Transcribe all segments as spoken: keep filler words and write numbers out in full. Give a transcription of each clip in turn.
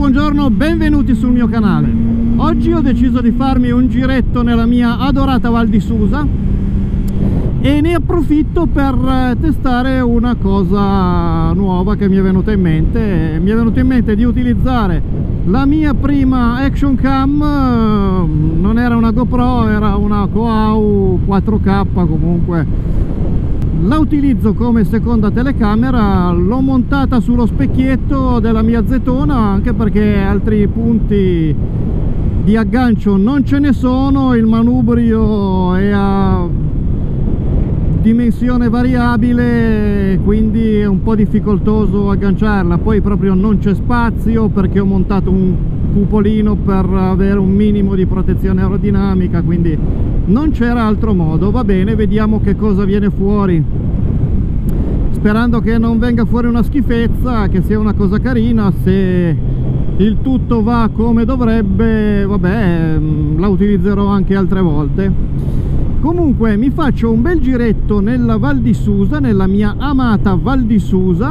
buongiorno, benvenuti sul mio canale. Oggi ho deciso di farmi un giretto nella mia adorata Val di Susa e ne approfitto per testare una cosa nuova che mi è venuta in mente. Mi è venuto in mente di utilizzare la mia prima action cam, non era una GoPro, era una Coau quattro K comunque. La utilizzo come seconda telecamera, l'ho montata sullo specchietto della mia Zetona anche perché altri punti di aggancio non ce ne sono, il manubrio è a dimensione variabile, quindi è un po' difficoltoso agganciarla, poi proprio non c'è spazio perché ho montato un cupolino per avere un minimo di protezione aerodinamica, quindi non c'era altro modo. Va bene, vediamo che cosa viene fuori, sperando che non venga fuori una schifezza, che sia una cosa carina. Se il tutto va come dovrebbe, vabbè, la utilizzerò anche altre volte. Comunque mi faccio un bel giretto nella Val di Susa, nella mia amata Val di Susa,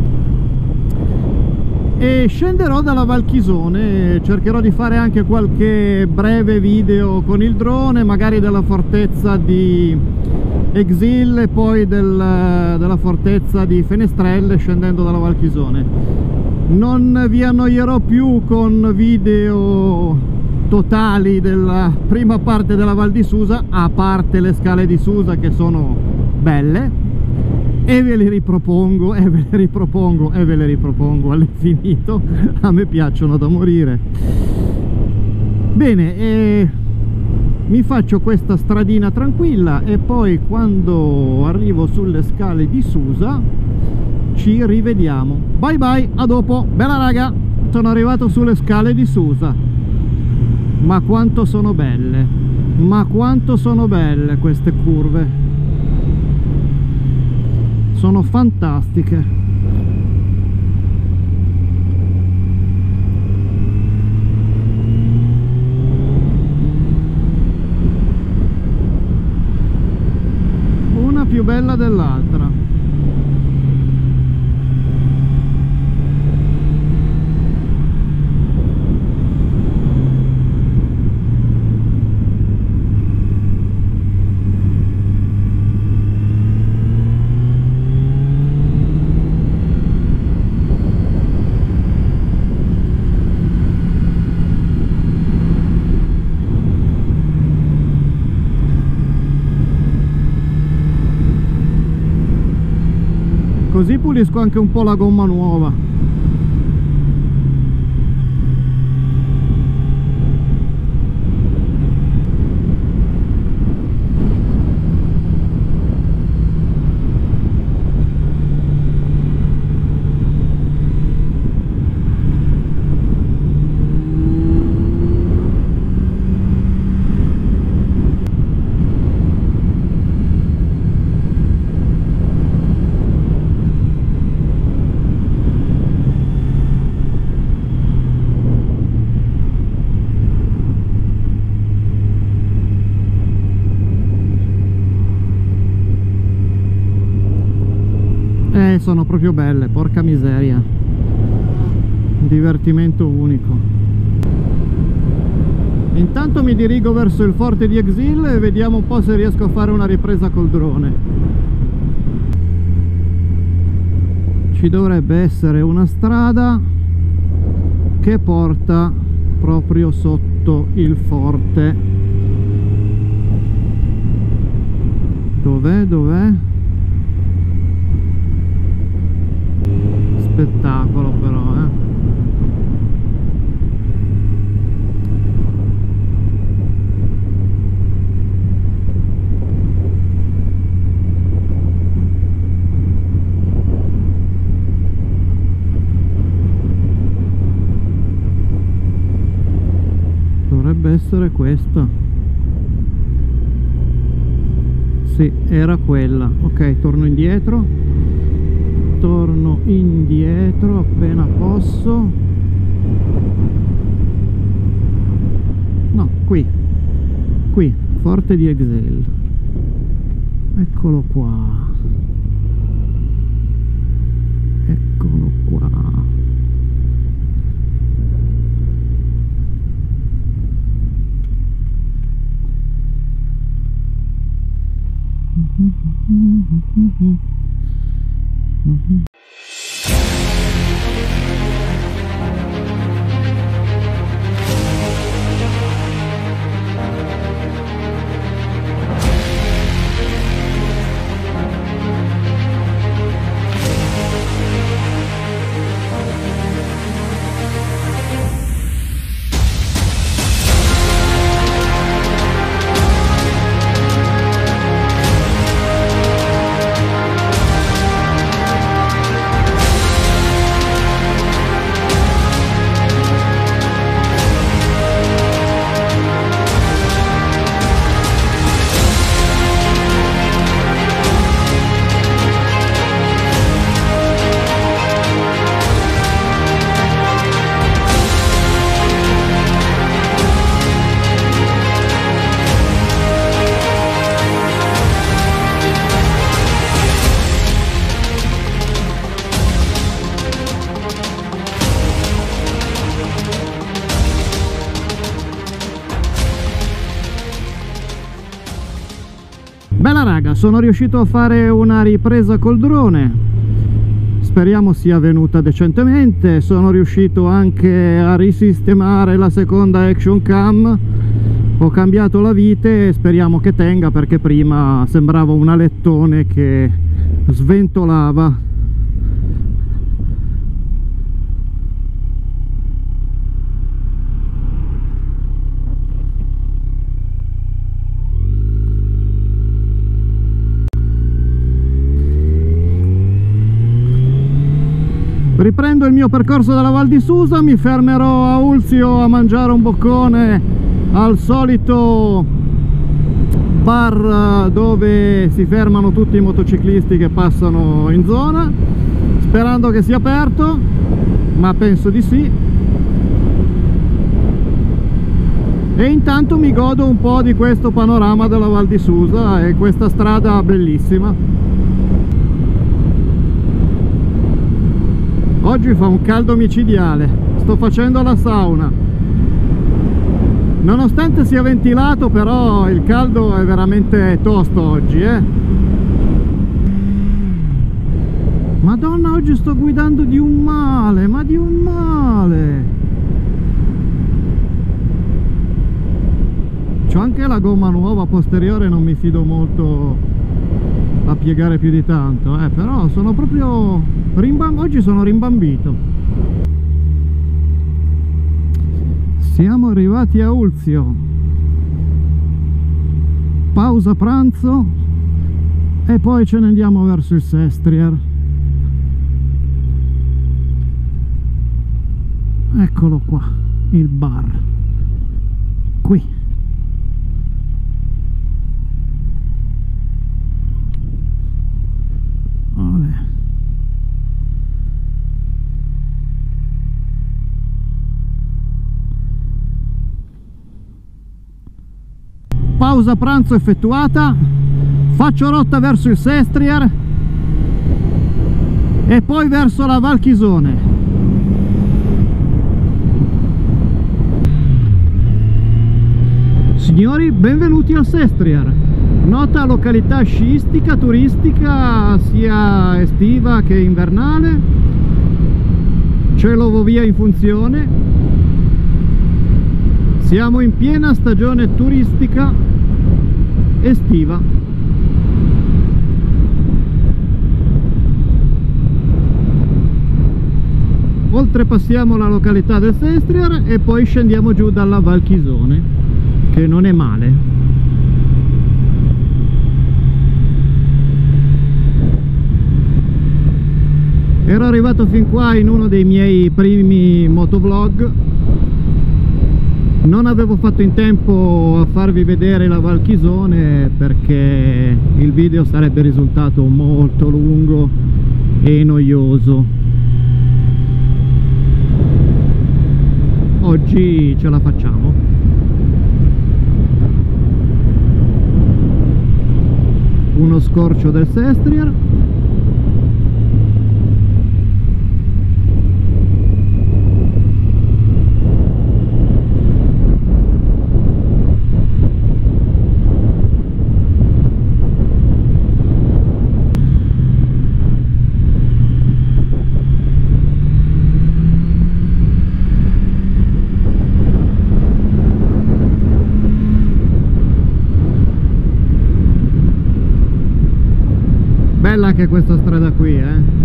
e scenderò dalla Val Chisone. Cercherò di fare anche qualche breve video con il drone, magari della fortezza di Exil e poi del, della fortezza di Fenestrelle scendendo dalla Val Chisone. Non vi annoierò più con video totali della prima parte della Val di Susa, a parte le scale di Susa che sono belle, e ve le ripropongo e ve le ripropongo e ve le ripropongo all'infinito. A me piacciono da morire. Bene, e mi faccio questa stradina tranquilla e poi quando arrivo sulle scale di Susa ci rivediamo. Bye bye, a dopo. Bella raga, sono arrivato sulle scale di Susa. Ma quanto sono belle, ma quanto sono belle queste curve, sono fantastiche. Una più bella dell'altra. Così pulisco anche un po' la gomma nuova. Eh, sono proprio belle, porca miseria. Un divertimento unico. Intanto mi dirigo verso il forte di Exil e vediamo un po' se riesco a fare una ripresa col drone. Ci dovrebbe essere una strada che porta proprio sotto il forte. Dov'è? Dov'è? Spettacolo però, eh. Dovrebbe essere questa. Sì, era quella. Ok, torno indietro. Torno indietro appena posso. No, qui qui forte di Exil, eccolo qua, eccolo qua. Bella raga, sono riuscito a fare una ripresa col drone, speriamo sia venuta decentemente. Sono riuscito anche a risistemare la seconda action cam, ho cambiato la vite e speriamo che tenga, perché prima sembrava un alettone che sventolava. Riprendo il mio percorso dalla Val di Susa, mi fermerò a Ulzio a mangiare un boccone al solito bar dove si fermano tutti i motociclisti che passano in zona, sperando che sia aperto, ma penso di sì. E intanto mi godo un po' di questo panorama della Val di Susa e questa strada bellissima. Oggi fa un caldo micidiale, sto facendo la sauna. Nonostante sia ventilato, però il caldo è veramente tosto oggi, eh. Madonna, oggi sto guidando di un male, ma di un male. C'ho anche la gomma nuova posteriore, non mi fido molto a piegare più di tanto, eh, però sono proprio rimbam- oggi sono rimbambito. Siamo arrivati a Ulzio, pausa pranzo e poi ce ne andiamo verso il Sestrier. Eccolo qua, il bar, qui. Olè. Pausa pranzo effettuata, faccio rotta verso il Sestrier e poi verso la Val Chisone. Signori, benvenuti al Sestrier, nota località sciistica, turistica, sia estiva che invernale, celovovia in funzione. Siamo in piena stagione turistica estiva. Oltrepassiamo la località del Sestrier e poi scendiamo giù dalla Val Chisone, che non è male. Ero arrivato fin qua in uno dei miei primi motovlog, non avevo fatto in tempo a farvi vedere la Val Chisone perché il video sarebbe risultato molto lungo e noioso. Oggi ce la facciamo. Uno scorcio del Sestrier. bella anche questa strada qui, eh.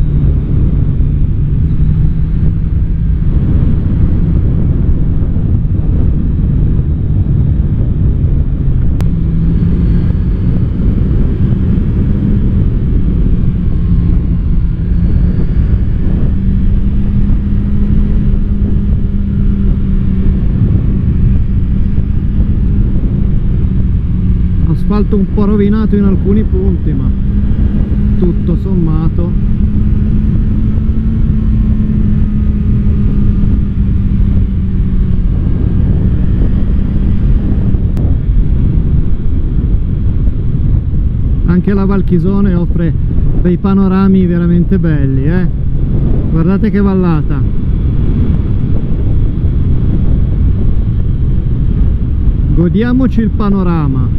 Asfalto un po' rovinato in alcuni punti, ma tutto sommato anche la Valchisone offre dei panorami veramente belli, eh? Guardate che vallata. Godiamoci il panorama.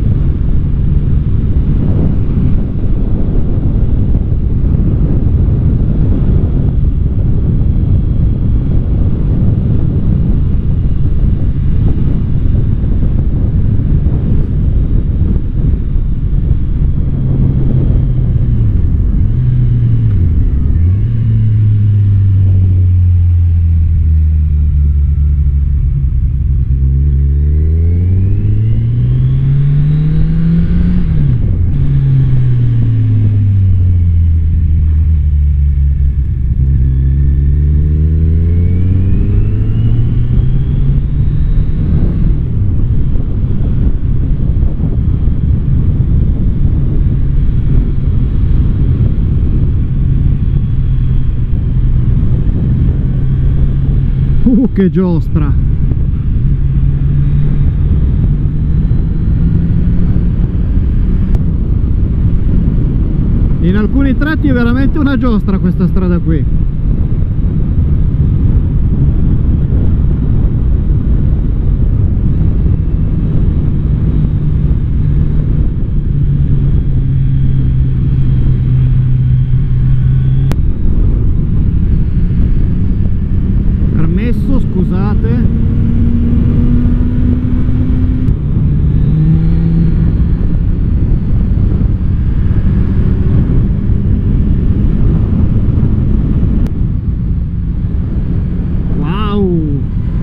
Uh, che giostra! In alcuni tratti è veramente una giostra questa strada qui. Scusate. Wow.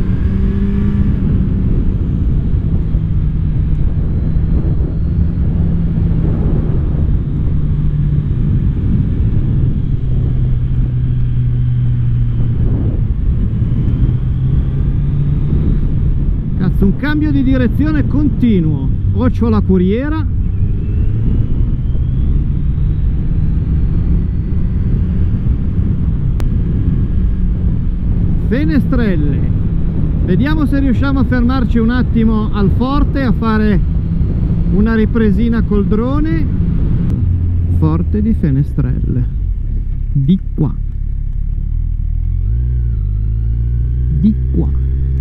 Un cambio di direzione continuo. O c'ho la curiera Fenestrelle. Vediamo se riusciamo a fermarci un attimo al forte a fare una ripresina col drone. Forte di Fenestrelle, di qua, di qua.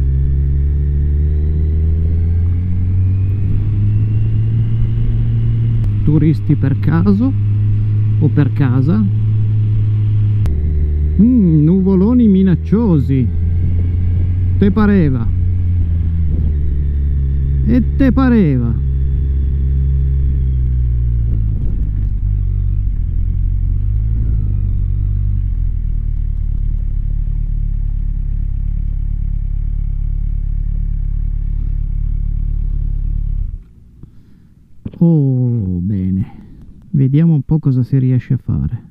Turisti per caso o per casa. Mm, nuvoloni minacciosi. Te pareva? E te pareva? Oh, bene. Vediamo un po' cosa si riesce a fare.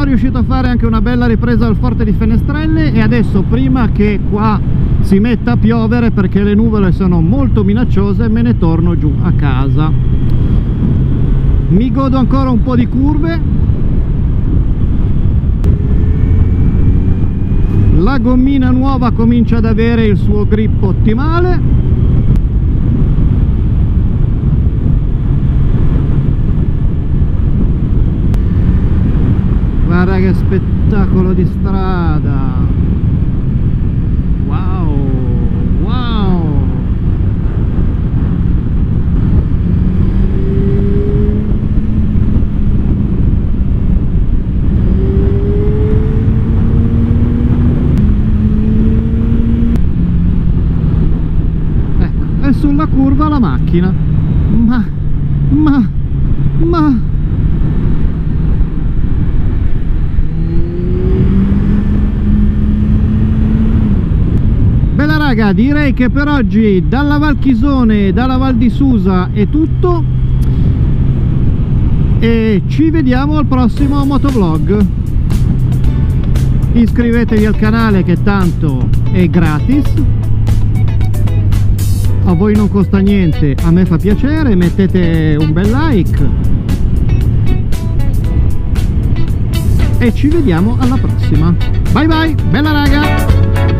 riuscito a fare anche una bella ripresa al Forte di Fenestrelle, e adesso, prima che qua si metta a piovere, perché le nuvole sono molto minacciose, me ne torno giù a casa. Mi godo ancora un po' di curve. La gommina nuova comincia ad avere il suo grip ottimale. Guarda che spettacolo di strada! Wow! Wow! Ecco, è sulla curva la macchina. Ma... ma... ma... Bella raga, direi che per oggi dalla Val Chisone e dalla Val di Susa è tutto, e ci vediamo al prossimo motovlog. Iscrivetevi al canale che tanto è gratis, a voi non costa niente, a me fa piacere, mettete un bel like e ci vediamo alla prossima. Bye bye, bella raga!